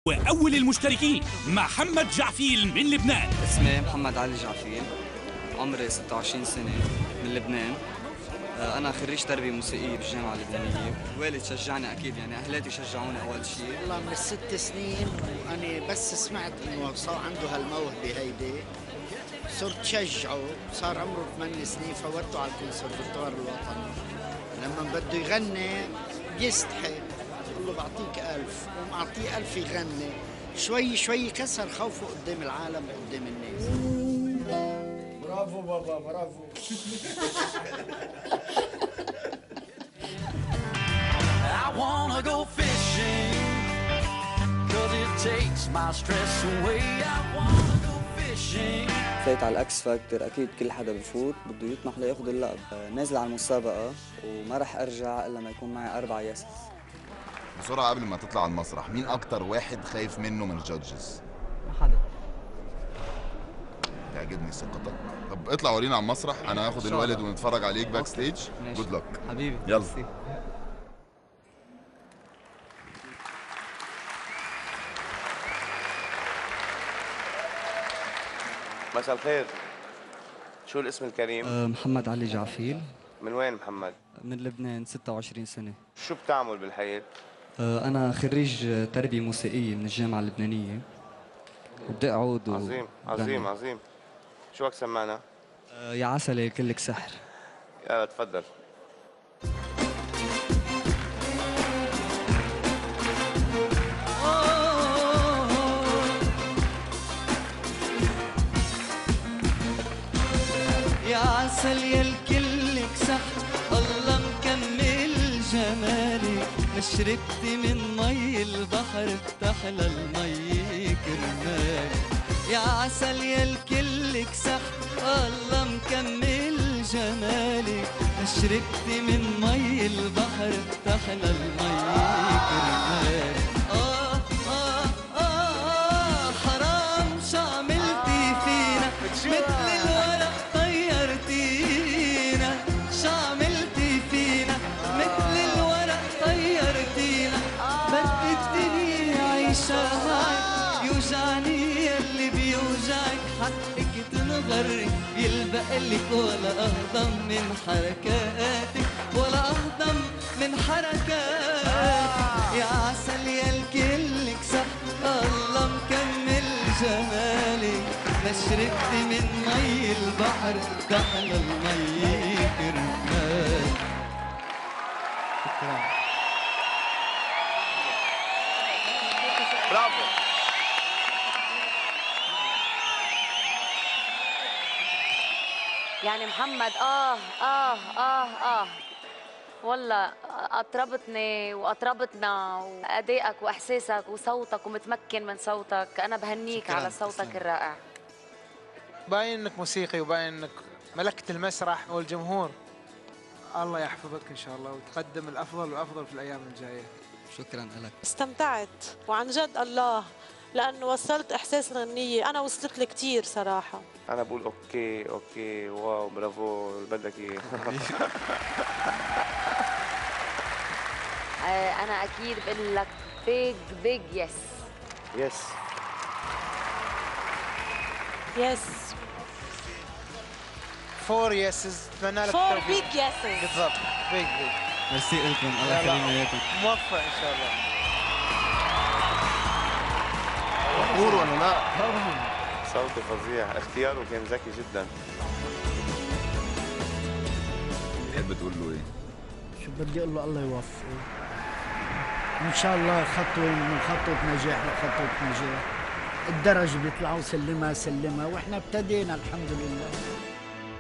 وأول المشتركين محمد جعفيل من لبنان. اسمي محمد علي جعفيل، عمري 26 سنة، من لبنان. أنا خريج تربية موسيقية بالجامعة اللبنانية. الوالد شجعني أكيد، يعني أهلاتي شجعوني أول شيء. والله من ال6 سنين وأنا بس سمعت إنه صار عنده هالموهبة هيدي صرت شجعه. صار عمره 8 سنين فورته على الكونسرفتوار الوطني. لما بده يغني بيستحي، بقول له بعطيك 1000 ومعطيه 1000 يغني. شوي شوي كسر خوفه قدام العالم وقدام الناس. برافو بابا، برافو. I wanna go fishing 'cause it takes my stress away. I wanna go fishing. فايت على الاكس فاكتور، اكيد كل حدا بفوت بده يطمح لياخذ اللقب. نازل على المسابقة وما رح ارجع الا ما يكون معي 4 يسس. بسرعة قبل ما تطلع على المسرح، مين أكتر واحد خايف منه من الجادجز؟ ما حدا. تعجبني ثقتك. طب اطلع ورينا على المسرح، أنا هاخد الوالد ونتفرج عليك باك ستيج. جود لك حبيبي. يلا. مساء الخير، شو الاسم الكريم؟ محمد علي جعفيل. من وين محمد؟ من لبنان، 26 سنة. شو بتعمل بالحياة؟ أنا خريج تربية موسيقية من الجامعة اللبنانية وبدي أعود. عظيم عظيم عظيم. شو بدك سمعنا؟ يا عسلي كلك سحر. يلا تفضل. يا عسل يا الكلك سحر، الله مكمل جمالي. ما شربت من مي البحر بتحلى المي كرمالي. يا عسل يا الكلك سحر، الله مكمل جمالي. ما شربت من مي البحر بتحلى المي كرمالي. حرام شو عملتي فينا، مثل الورق طيرتينا. شو عملتي فينا، مثل الورق طيرتينا. بدي الدنيا عيشة معك، يوجعني يلي بيوجعك. حقك تنغري يلبقلك، ولا أهضم من حركاتك، ولا أهضم من حركاتك. يا عسل يا الكلك سحر، الله مكمل جمالي. ما شربت من مي البحر تحلى المي كرمالي. برافو. يعني محمد والله أطربتني وأطربتنا، وأدائك وإحساسك وصوتك ومتمكن من صوتك. أنا بهنيك على صوتك الرائع. باين انك موسيقي وباين انك ملكت المسرح والجمهور. الله يحفظك ان شاء الله وتقدم الافضل والافضل في الايام الجايه. شكرا لك. استمتعت وعن جد الله، لانه وصلت احساس الغنيه. انا وصلت لي كثير صراحه. أنا بقول أوكي أوكي واو برافو اللي بدك إياه. أنا أكيد بقول لك big yes. يس يس. 4 يسز، اتمنى لك 4 التوفيق. big yeses. بالضبط، بيج. ميرسي لكم، الله يخلينا اياكم. موفق ان شاء الله. مقبول ولا لا؟ صوته فظيع، اختياره كان ذكي جدا. تحب تقول له ايه؟ شو بدي اقول له؟ الله يوفقه ان شاء الله. خطوه من خطوه نجاح لخطوه نجاح. الدرج بيطلعوا سلمها سلمها، واحنا ابتدينا الحمد لله.